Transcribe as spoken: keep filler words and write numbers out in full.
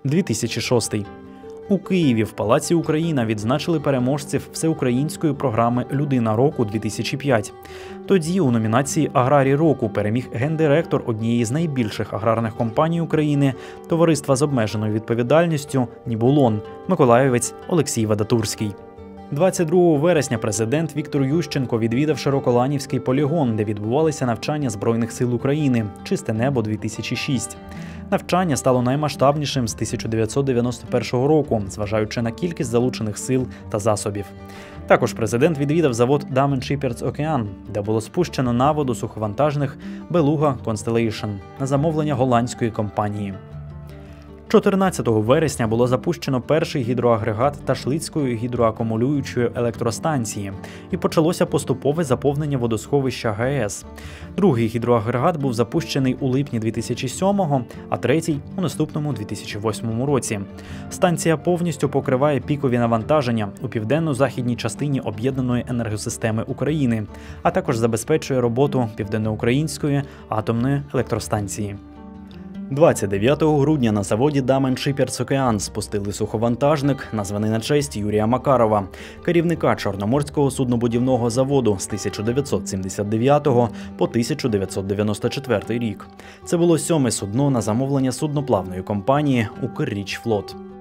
дві тисячі шостий. У Києві в Палаці Україна відзначили переможців всеукраїнської програми «Людина року-дві тисячі п'ять». Тоді у номінації «Аграрій року» переміг гендиректор однієї з найбільших аграрних компаній України – товариства з обмеженою відповідальністю «Нібулон» миколаївець Олексій Вадатурський. двадцять другого вересня президент Віктор Ющенко відвідав Широколанівський полігон, де відбувалися навчання Збройних сил України «Чисте небо-дві тисячі шість». Навчання стало наймасштабнішим з тисяча дев'ятсот дев'яносто першого року, зважаючи на кількість залучених сил та засобів. Також президент відвідав завод Damen Shipyards Okean, де було спущено на воду суховантажних «Белуга Constellation» на замовлення голландської компанії. чотирнадцятого вересня було запущено перший гідроагрегат Ташлицької гідроакумулюючої електростанції і почалося поступове заповнення водосховища ГАЕС. Другий гідроагрегат був запущений у липні дві тисячі сьомого, а третій – у наступному дві тисячі восьмому році. Станція повністю покриває пікові навантаження у південно-західній частині об'єднаної енергосистеми України, а також забезпечує роботу Південноукраїнської атомної електростанції. двадцять дев'ятого грудня на заводі Damen Shipyards Okean спустили суховантажник, названий на честь Юрія Макарова, керівника Чорноморського суднобудівного заводу з тисяча дев'ятсот сімдесят дев'ятого по тисяча дев'ятсот дев'яносто четвертий рік. Це було сьоме судно на замовлення судноплавної компанії «Укррічфлот».